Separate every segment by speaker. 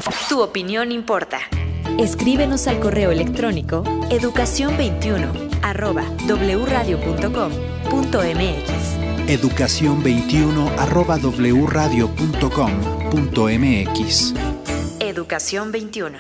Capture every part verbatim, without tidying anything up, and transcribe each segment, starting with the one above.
Speaker 1: Tu opinión importa.
Speaker 2: Escríbenos al correo electrónico educación veintiuno arroba w radio punto com punto m x.
Speaker 3: educación veintiuno arroba w radio punto com punto m x.
Speaker 1: Educación veintiuno.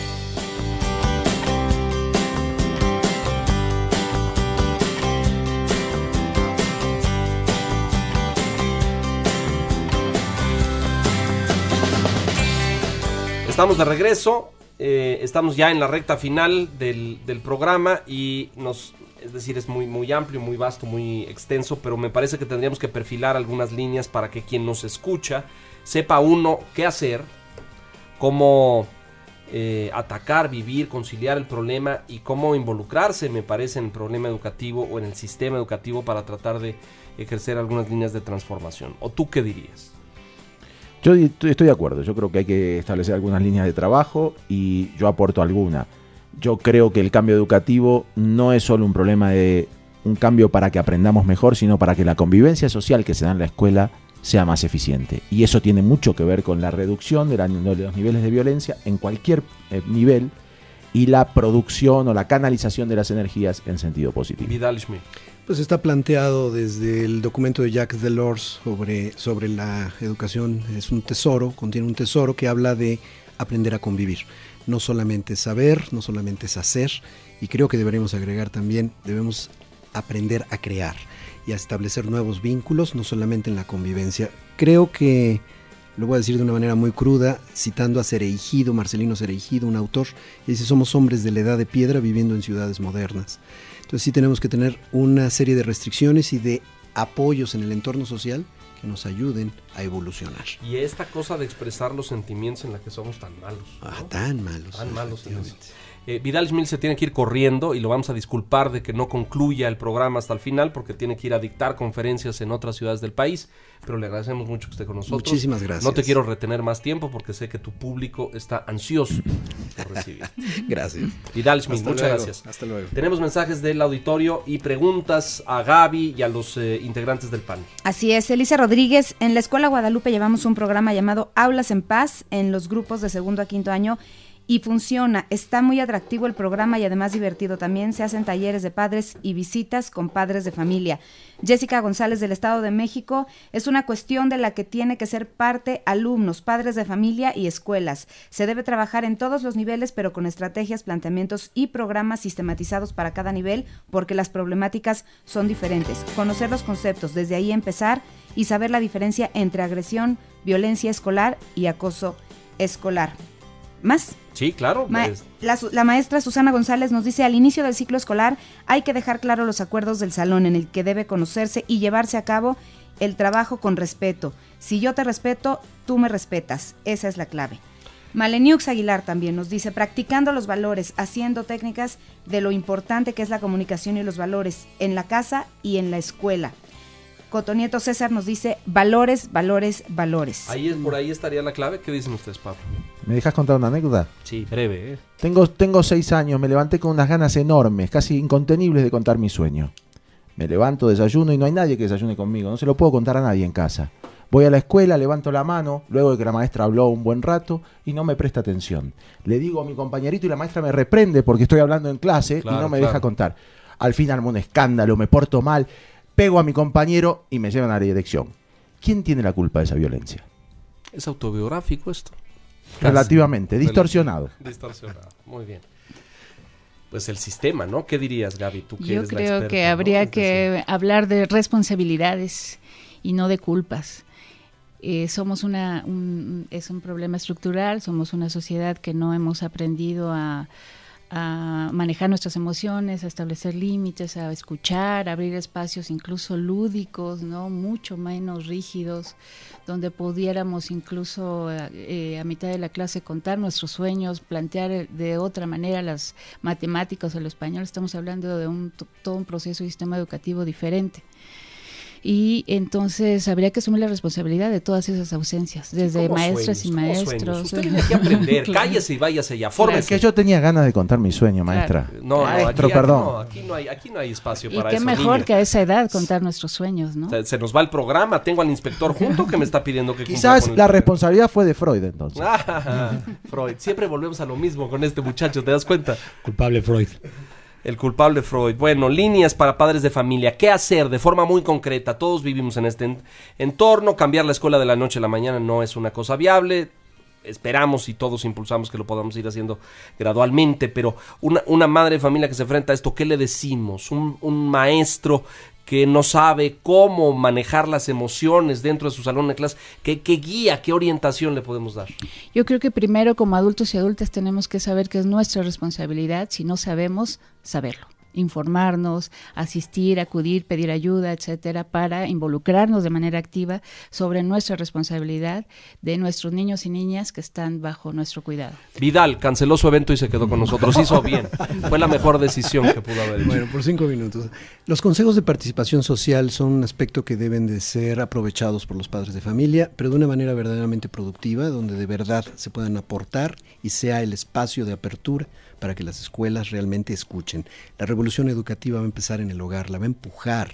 Speaker 4: Estamos de regreso, eh, estamos ya en la recta final del, del programa y nos, es decir, es muy, muy amplio, muy vasto, muy extenso, pero me parece que tendríamos que perfilar algunas líneas para que quien nos escucha sepa uno qué hacer, cómo eh, atacar, vivir, conciliar el problema y cómo involucrarse, me parece, en el problema educativo o en el sistema educativo para tratar de ejercer algunas líneas de transformación. ¿O tú qué dirías?
Speaker 5: Yo estoy de acuerdo, yo creo que hay que establecer algunas líneas de trabajo y yo aporto alguna. Yo creo que el cambio educativo no es solo un problema de un cambio para que aprendamos mejor, sino para que la convivencia social que se da en la escuela sea más eficiente. Y eso tiene mucho que ver con la reducción de, la, de los niveles de violencia en cualquier eh, nivel y la producción o la canalización de las energías en sentido positivo.
Speaker 4: Vidal Schmidt.
Speaker 6: Pues está planteado desde el documento de Jacques Delors sobre, sobre la educación. Es un tesoro, contiene un tesoro que habla de aprender a convivir. No solamente saber, no solamente es hacer, y creo que deberíamos agregar también, debemos aprender a crear y a establecer nuevos vínculos, no solamente en la convivencia. Creo que, lo voy a decir de una manera muy cruda, citando a Cereijido, Marcelino Cereijido, un autor, y dice: somos hombres de la edad de piedra viviendo en ciudades modernas. Entonces sí tenemos que tener una serie de restricciones y de apoyos en el entorno social que nos ayuden a evolucionar.
Speaker 4: Y esta cosa de expresar los sentimientos en la que somos tan malos, ¿no?
Speaker 6: Ah, tan malos.
Speaker 4: Tan malos. Eh, Vidal Schmidt se tiene que ir corriendo y lo vamos a disculpar de que no concluya el programa hasta el final porque tiene que ir a dictar conferencias en otras ciudades del país, pero le agradecemos mucho que esté con nosotros.
Speaker 6: Muchísimas gracias.
Speaker 4: No te quiero retener más tiempo porque sé que tu público está ansioso por recibir.
Speaker 6: Gracias.
Speaker 4: Vidal Schmidt,
Speaker 6: Hasta
Speaker 4: muchas
Speaker 6: luego.
Speaker 4: gracias.
Speaker 6: Hasta luego.
Speaker 4: Tenemos mensajes del auditorio y preguntas a Gaby y a los eh, integrantes del panel.
Speaker 7: Así es, Elisa Rodríguez. En la Escuela Guadalupe llevamos un programa llamado Aulas en Paz en los grupos de segundo a quinto año y funciona. Está muy atractivo el programa y además divertido. También se hacen talleres de padres y visitas con padres de familia. Jessica González del Estado de México: es una cuestión de la que tiene que ser parte alumnos, padres de familia y escuelas. Se debe trabajar en todos los niveles, pero con estrategias, planteamientos y programas sistematizados para cada nivel, porque las problemáticas son diferentes. Conocer los conceptos, desde ahí empezar y saber la diferencia entre agresión, violencia escolar y acoso escolar. ¿Más?
Speaker 4: Sí, claro.
Speaker 7: Ma-
Speaker 4: Pues.
Speaker 7: la, la maestra Susana González nos dice: al inicio del ciclo escolar hay que dejar claro los acuerdos del salón en el que debe conocerse y llevarse a cabo el trabajo con respeto. Si yo te respeto, tú me respetas. Esa es la clave. Maleniux Aguilar también nos dice: practicando los valores, haciendo técnicas de lo importante que es la comunicación y los valores en la casa y en la escuela. Cotonieto César nos dice: valores, valores, valores.
Speaker 4: Ahí es, por ahí estaría la clave. ¿Qué dicen ustedes, Pablo?
Speaker 5: ¿Me dejas contar una anécdota?
Speaker 4: Sí, breve, ¿eh?
Speaker 5: Tengo, tengo seis años, me levanté con unas ganas enormes, casi incontenibles de contar mi sueño. Me levanto, desayuno y no hay nadie que desayune conmigo, no se lo puedo contar a nadie en casa. Voy a la escuela, levanto la mano, luego de que la maestra habló un buen rato y no me presta atención. Le digo a mi compañerito y la maestra me reprende porque estoy hablando en clase
Speaker 4: Claro,
Speaker 5: y no me
Speaker 4: claro.
Speaker 5: deja contar. Al fin armo un escándalo, me porto mal, pego a mi compañero y me llevan a la dirección. ¿Quién tiene la culpa de esa violencia?
Speaker 4: Es autobiográfico esto.
Speaker 5: Relativamente, distorsionado.
Speaker 4: Distorsionado, muy bien. Pues el sistema, ¿no? ¿Qué dirías, Gaby? Tú que
Speaker 8: Yo
Speaker 4: eres la
Speaker 8: creo
Speaker 4: experta,
Speaker 8: que
Speaker 4: ¿no?
Speaker 8: habría
Speaker 4: Es
Speaker 8: que
Speaker 4: decir,
Speaker 8: hablar de responsabilidades y no de culpas. Eh, somos una, un, es un problema estructural, somos una sociedad que no hemos aprendido a, a manejar nuestras emociones, a establecer límites, a escuchar, a abrir espacios incluso lúdicos, ¿no? Mucho menos rígidos, donde pudiéramos incluso eh, a mitad de la clase contar nuestros sueños, plantear de otra manera las matemáticas o el español. Estamos hablando de un, todo un proceso y sistema educativo diferente. Y entonces habría que asumir la responsabilidad de todas esas ausencias, desde maestras
Speaker 4: sueños,
Speaker 8: y maestros.
Speaker 4: Usted tiene que aprender,
Speaker 8: Claro.
Speaker 4: cállese y váyase ya, fórmese.
Speaker 5: Es que yo tenía ganas de contar mi sueño, maestra.
Speaker 8: Claro.
Speaker 4: No, no,
Speaker 5: Maestro,
Speaker 4: aquí,
Speaker 5: perdón.
Speaker 4: Aquí no, aquí no hay, aquí no hay espacio
Speaker 8: Y
Speaker 4: para
Speaker 8: qué
Speaker 4: eso.
Speaker 8: mejor
Speaker 4: niña.
Speaker 8: que a esa edad contar nuestros sueños, ¿no?
Speaker 4: Se, se nos va el programa, tengo al inspector junto que me está pidiendo que cumpla
Speaker 5: Quizás
Speaker 4: con el
Speaker 5: la
Speaker 4: programa.
Speaker 5: responsabilidad fue de Freud entonces.
Speaker 4: Ah, Freud, siempre volvemos a lo mismo con este muchacho, ¿te das cuenta?
Speaker 9: Culpable Freud.
Speaker 4: El culpable Freud. Bueno, líneas para padres de familia. ¿Qué hacer de forma muy concreta? Todos vivimos en este en- entorno. Cambiar la escuela de la noche a la mañana no es una cosa viable. Esperamos y todos impulsamos que lo podamos ir haciendo gradualmente. Pero una, una madre de familia que se enfrenta a esto, ¿qué le decimos? Un, un maestro que no sabe cómo manejar las emociones dentro de su salón de clase. ¿Qué, qué guía, qué orientación le podemos dar?
Speaker 8: Yo creo que primero como adultos y adultas tenemos que saber que es nuestra responsabilidad, si no sabemos, saberlo. Informarnos, asistir, acudir, pedir ayuda, etcétera, para involucrarnos de manera activa sobre nuestra responsabilidad de nuestros niños y niñas que están bajo nuestro cuidado.
Speaker 4: Vidal canceló su evento y se quedó con nosotros. Hizo bien. Fue la mejor decisión que pudo haber hecho.
Speaker 6: Bueno, por cinco minutos. Los consejos de participación social son un aspecto que deben de ser aprovechados por los padres de familia, pero de una manera verdaderamente productiva, donde de verdad se puedan aportar y sea el espacio de apertura para que las escuelas realmente escuchen. La revolución educativa va a empezar en el hogar, la va a empujar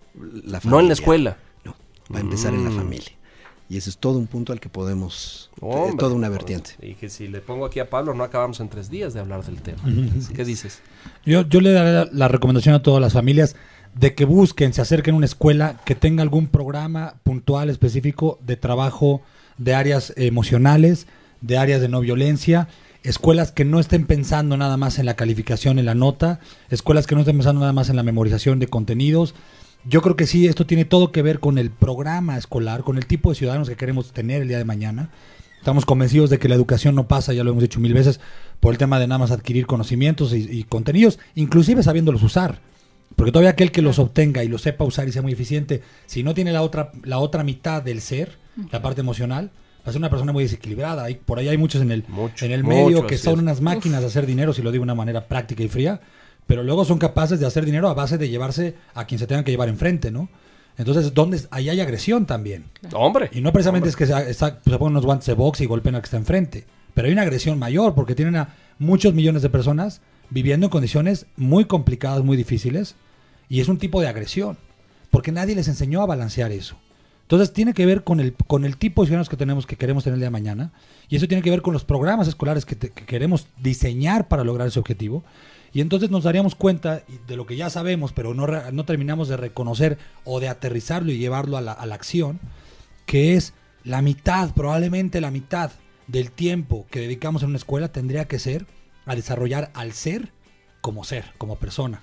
Speaker 6: la familia.
Speaker 4: No en la escuela.
Speaker 6: No, va a empezar en la
Speaker 4: Mm.
Speaker 6: familia. Y ese es todo un punto al que podemos, eh,
Speaker 4: Hombre,
Speaker 6: toda una vertiente.
Speaker 4: Y que si le pongo aquí a Pablo, no acabamos en tres días de hablar del tema. ¿Qué dices?
Speaker 9: Yo, yo le daré la, la recomendación a todas las familias de que busquen, se acerquen a una escuela que tenga algún programa puntual, específico de trabajo de áreas emocionales, de áreas de no violencia, escuelas que no estén pensando nada más en la calificación, en la nota, escuelas que no estén pensando nada más en la memorización de contenidos. Yo creo que sí, esto tiene todo que ver con el programa escolar, con el tipo de ciudadanos que queremos tener el día de mañana. Estamos convencidos de que la educación no pasa, ya lo hemos dicho mil veces, por el tema de nada más adquirir conocimientos y, y contenidos, inclusive sabiéndolos usar. Porque todavía aquel que los obtenga y los sepa usar y sea muy eficiente, si no tiene la otra, la otra mitad del ser, la parte emocional, va a ser una persona muy desequilibrada. Hay, por ahí hay muchos en el,
Speaker 4: Mucho,
Speaker 9: en el
Speaker 4: mucho,
Speaker 9: medio que
Speaker 4: así
Speaker 9: son
Speaker 4: es.
Speaker 9: unas máquinas de hacer dinero, si lo digo de una manera práctica y fría, pero luego son capaces de hacer dinero a base de llevarse a quien se tengan que llevar enfrente, ¿no? Entonces, ¿dónde? Ahí hay agresión también.
Speaker 4: Hombre.
Speaker 9: Y no precisamente
Speaker 4: hombre.
Speaker 9: es que se, está- se ponen unos guantes de box y golpean al que está enfrente, pero hay una agresión mayor porque tienen a muchos millones de personas viviendo en condiciones muy complicadas, muy difíciles, y es un tipo de agresión, porque nadie les enseñó a balancear eso. Entonces tiene que ver con el, con el tipo de ciudadanos que tenemos, que queremos tener el día de mañana, y eso tiene que ver con los programas escolares que, te- que queremos diseñar para lograr ese objetivo. Y entonces nos daríamos cuenta de lo que ya sabemos, pero no, re- no terminamos de reconocer o de aterrizarlo y llevarlo a la, a la acción, que es la mitad, probablemente la mitad del tiempo que dedicamos en una escuela tendría que ser a desarrollar al ser como ser, como persona.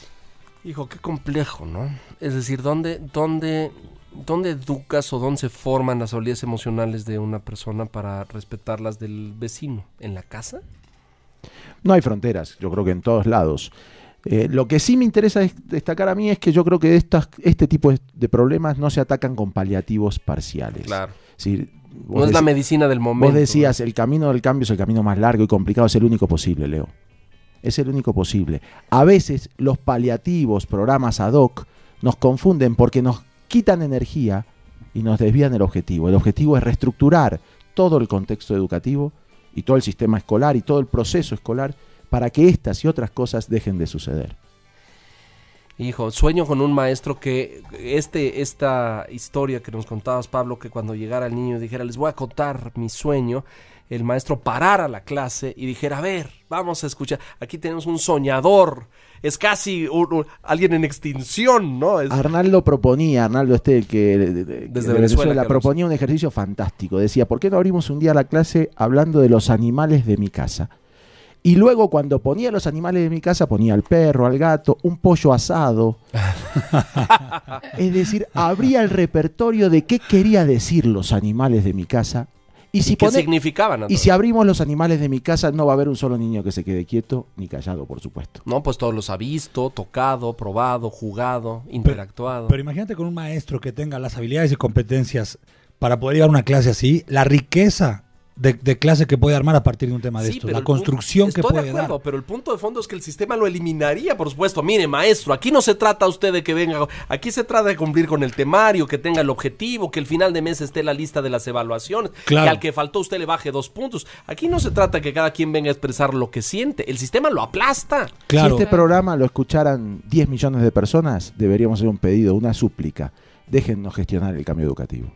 Speaker 4: Hijo, qué complejo, ¿no? Es decir, ¿dónde, dónde, dónde educas o dónde se forman las habilidades emocionales de una persona para respetar las del vecino? ¿En la casa?
Speaker 5: No hay fronteras, yo creo que en todos lados. Eh, lo que sí me interesa es- destacar a mí es que yo creo que estas, este tipo de, de problemas no se atacan con paliativos parciales.
Speaker 4: Claro.
Speaker 5: Es decir, vos
Speaker 4: No es la
Speaker 5: deci-
Speaker 4: medicina del momento.
Speaker 5: Vos decías, el camino del cambio es el camino más largo y complicado, es el único posible, Leo. Es el único posible. A veces los paliativos, programas ad hoc, nos confunden porque nos quitan energía y nos desvían el objetivo. El objetivo es reestructurar todo el contexto educativo y todo el sistema escolar y todo el proceso escolar para que estas y otras cosas dejen de suceder.
Speaker 4: Hijo, sueño con un maestro que este esta historia que nos contabas, Pablo, que cuando llegara el niño dijera, les voy a contar mi sueño, el maestro parara la clase y dijera, a ver, vamos a escuchar, aquí tenemos un soñador, es casi un- un- alguien en extinción, ¿no? Es-
Speaker 5: Arnaldo proponía, Arnaldo este, el que de, de- de-
Speaker 4: Desde
Speaker 5: de
Speaker 4: Venezuela, que
Speaker 5: proponía un ejercicio fantástico. Decía, ¿por qué no abrimos un día la clase hablando de los animales de mi casa? Y luego cuando ponía los animales de mi casa, ponía al perro, al gato, un pollo asado. Es decir, abría el repertorio de qué quería decir los animales de mi casa. Y si,
Speaker 4: ¿Y qué
Speaker 5: pone-
Speaker 4: significaban?
Speaker 5: y si abrimos los animales de mi casa, no va a haber un solo niño que se quede quieto ni callado, por supuesto.
Speaker 4: No, pues todos los ha visto, tocado, probado, jugado, interactuado.
Speaker 9: Pero imagínate con un maestro que tenga las habilidades y competencias para poder llevar una clase así, la riqueza de, de clase que puede armar a partir de un tema de
Speaker 4: Sí,
Speaker 9: esto,
Speaker 4: pero
Speaker 9: la
Speaker 4: el
Speaker 9: construcción
Speaker 4: punto-
Speaker 9: que
Speaker 4: estoy
Speaker 9: puede
Speaker 4: de acuerdo,
Speaker 9: dar.
Speaker 4: pero el punto de fondo es que el sistema lo eliminaría, por supuesto. Mire, maestro, aquí no se trata usted de que venga, aquí se trata de cumplir con el temario, que tenga el objetivo, que el final de mes esté la lista de las evaluaciones,
Speaker 9: Claro.
Speaker 4: que al que faltó usted le baje dos puntos. Aquí no se trata que cada quien venga a expresar lo que siente, el sistema lo aplasta.
Speaker 9: Claro.
Speaker 5: Si este programa lo escucharan diez millones de personas, deberíamos hacer un pedido, una súplica. Déjennos gestionar el cambio educativo.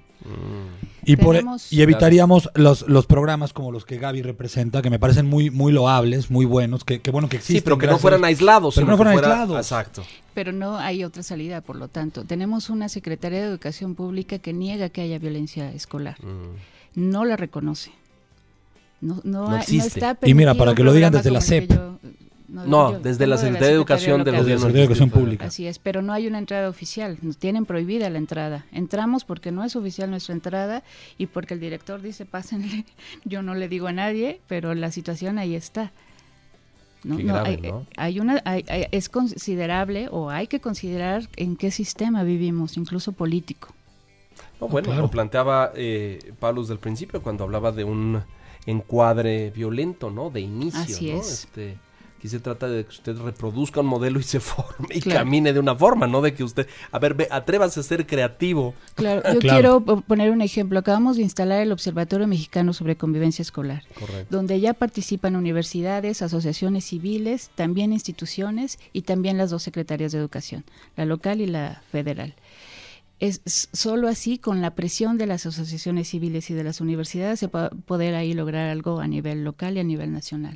Speaker 9: Y, por,
Speaker 8: Tenemos-
Speaker 9: y evitaríamos los, los programas como los que Gaby representa, que me parecen muy, muy loables, muy buenos, que, que bueno que existen.
Speaker 4: Sí, pero que no
Speaker 9: gracias a
Speaker 4: fueran
Speaker 9: Dios.
Speaker 4: aislados.
Speaker 9: Pero
Speaker 4: sino
Speaker 9: no fueran
Speaker 4: que fuera-
Speaker 9: aislados.
Speaker 4: Exacto.
Speaker 8: Pero no hay otra salida, por lo tanto. Tenemos una Secretaría de Educación Pública que niega que haya violencia escolar. No la reconoce. No, no,
Speaker 4: No
Speaker 8: hay-
Speaker 4: existe.
Speaker 8: está
Speaker 9: Y mira,
Speaker 8: permitido
Speaker 9: para
Speaker 8: un
Speaker 9: que lo digan
Speaker 8: programa
Speaker 9: desde la
Speaker 8: como el
Speaker 9: S E P.
Speaker 8: que yo-
Speaker 4: No,
Speaker 8: yo
Speaker 4: desde la
Speaker 8: vengo
Speaker 4: Secretaría de Educación del
Speaker 8: Local.
Speaker 9: Desde la
Speaker 4: Gobierno
Speaker 9: Secretaría de Educación
Speaker 4: Distrito
Speaker 9: Pública.
Speaker 8: Así es, pero no hay una entrada oficial. Nos tienen prohibida la entrada. Entramos porque no es oficial nuestra entrada y porque el director dice, pásenle. Yo no le digo a nadie, pero la situación ahí está. No,
Speaker 4: Qué
Speaker 8: no,
Speaker 4: grave,
Speaker 8: hay,
Speaker 4: ¿no?
Speaker 8: hay una, hay- hay- es considerable o hay que considerar en qué sistema vivimos, incluso político.
Speaker 4: No, bueno,
Speaker 9: claro.
Speaker 4: lo planteaba eh, Pablo desde el principio cuando hablaba de un encuadre violento, ¿no? De inicio,
Speaker 8: Así
Speaker 4: ¿no?
Speaker 8: es.
Speaker 4: Este, aquí se trata de que usted reproduzca un modelo y se forme y
Speaker 8: Claro.
Speaker 4: camine de una forma, ¿no? De que usted, a ver, ve, atrévase a ser creativo.
Speaker 8: Claro, yo
Speaker 9: Claro.
Speaker 8: quiero po- poner un ejemplo. Acabamos de instalar el Observatorio Mexicano sobre Convivencia Escolar,
Speaker 4: Correcto.
Speaker 8: donde ya participan universidades, asociaciones civiles, también instituciones y también las dos secretarías de educación, la local y la federal. Es s- solo así, con la presión de las asociaciones civiles y de las universidades, se va a poder ahí lograr algo a nivel local y a nivel nacional.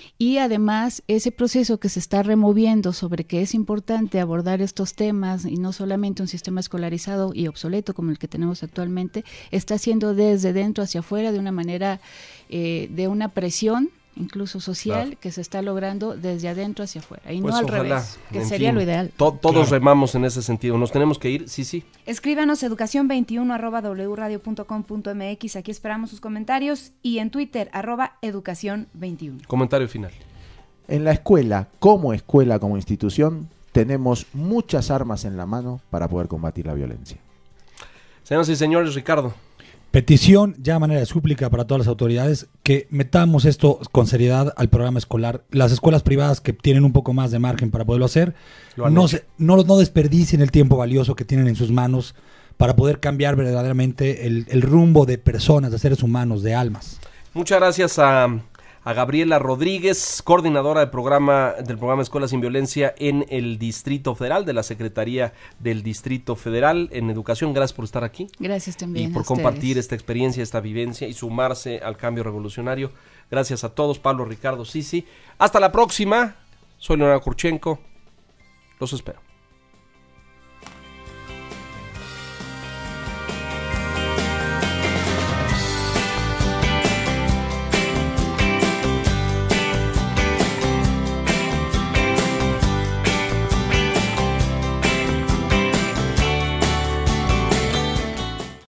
Speaker 8: Y además, ese proceso que se está removiendo sobre que es importante abordar estos temas y no solamente un sistema escolarizado y obsoleto como el que tenemos actualmente, está haciendo desde dentro hacia afuera de una manera, eh, de una presión incluso social,
Speaker 4: Claro.
Speaker 8: que se está logrando desde adentro hacia afuera y
Speaker 4: Pues
Speaker 8: no al
Speaker 4: ojalá,
Speaker 8: revés, que
Speaker 4: en
Speaker 8: sería
Speaker 4: fin,
Speaker 8: lo ideal.
Speaker 4: to- todos
Speaker 9: Claro.
Speaker 4: remamos en ese sentido. Nos tenemos que ir, sí, sí.
Speaker 7: Escríbanos educación veintiuno arroba w radio punto com punto m x, aquí esperamos sus comentarios, y en Twitter arroba educación veintiuno.
Speaker 4: Comentario final.
Speaker 5: En la escuela, como escuela, como institución, tenemos muchas armas en la mano para poder combatir la violencia.
Speaker 4: Señoras y señores, Ricardo.
Speaker 9: Petición, ya a manera de súplica para todas las autoridades, que metamos esto con seriedad al programa escolar. Las escuelas privadas que tienen un poco más de margen para poderlo hacer,
Speaker 4: Lo han
Speaker 9: no,
Speaker 4: hecho.
Speaker 9: se, no, no desperdicien el tiempo valioso que tienen en sus manos para poder cambiar verdaderamente el, el rumbo de personas, de seres humanos, de almas.
Speaker 4: Muchas gracias a, a Gabriela Rodríguez, coordinadora del programa, del programa Escuelas sin Violencia en el Distrito Federal, de la Secretaría del Distrito Federal en Educación. Gracias por estar aquí.
Speaker 8: Gracias también
Speaker 4: Y por
Speaker 8: a ustedes.
Speaker 4: compartir esta experiencia, esta vivencia y sumarse al cambio revolucionario. Gracias a todos, Pablo, Ricardo, Sisi. Hasta la próxima. Soy Leonardo Kurchenko. Los espero.